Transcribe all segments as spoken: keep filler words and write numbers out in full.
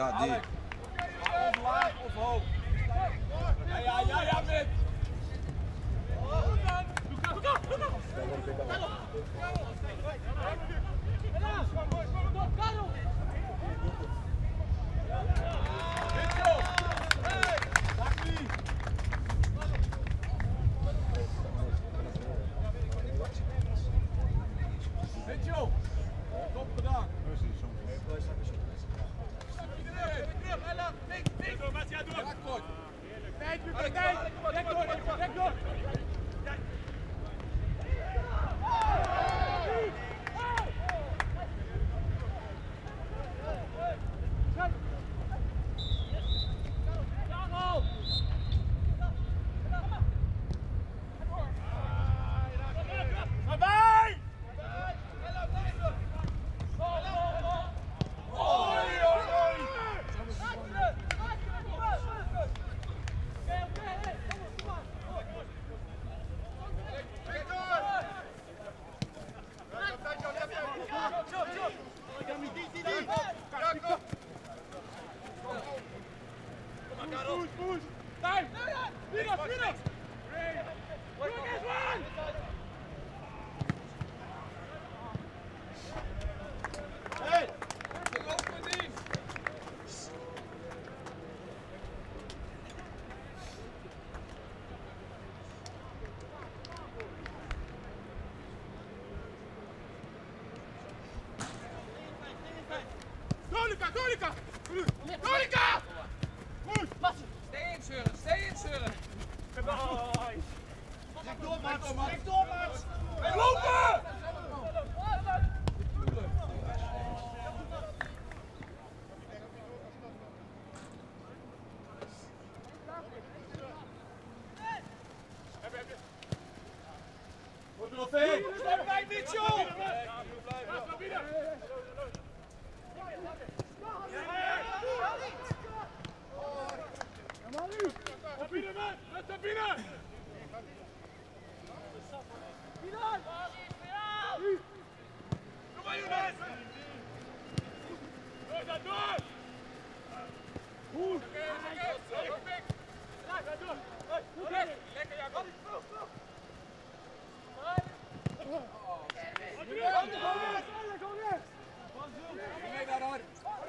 Ja, die. Of laag of hoog. Ja, ja, ja, ja, Wit. Top gedaan. Stay in, Søren. Stay in, Søren. Trek door, Mats. Trek door, Mats. Lopen! Goed nog veel. Stop bij Mitchell. Op binnen, man! Let naar binnen! Binnen! Kom maar, jongens! Door, daar, door! Goed! Ga door! Lekker, Jacob! Kom rechts! Nee, daar hard!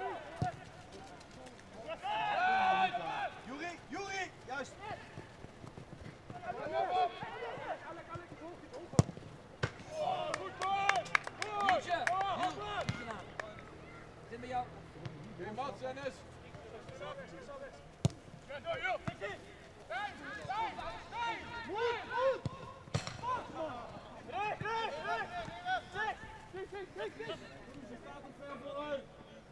Juri, Juri, juist. Oh, goed man! Nietje! Zit bij jou. Hey, Mats, Dennis. Ga door, joh! Goed, goed! Recht, recht, recht! Zeg! Kijk, kijk, kijk, kijk! Ze staat er ver vooruit.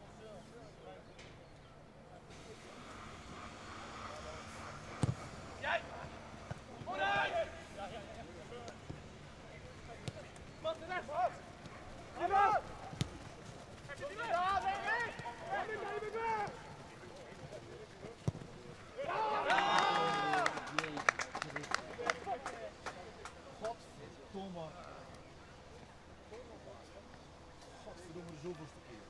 Godverdomme, de zoveelste keer.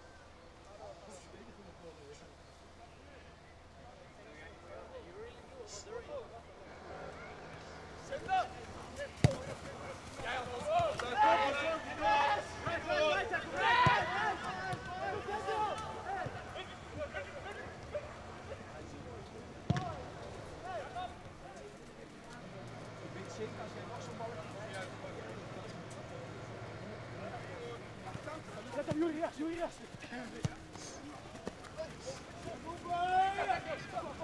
Let op jullie rechts, jullie rechts.